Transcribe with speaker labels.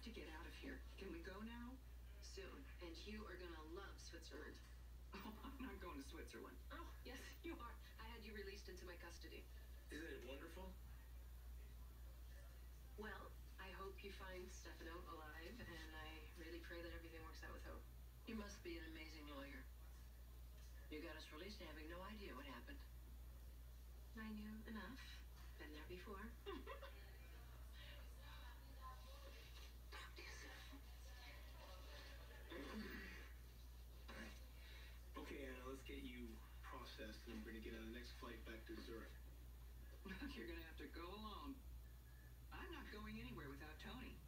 Speaker 1: to get out of here. Can we go now?
Speaker 2: Soon. And you are gonna love Switzerland.
Speaker 1: Oh, I'm not going to Switzerland.
Speaker 2: Oh, yes, you are. I had you released into my custody.
Speaker 3: Isn't it wonderful?
Speaker 2: Well, I hope you find Stefano alive, and I really pray that everything works out with Hope. You must be an amazing lawyer. You got us released having no idea what happened. I knew enough. Been there before. Talk to you soon.
Speaker 3: Okay, Anna, let's get you processed, and we're gonna get on the next flight back to Zurich.
Speaker 1: You're going to have to go alone. I'm not going anywhere without Tony.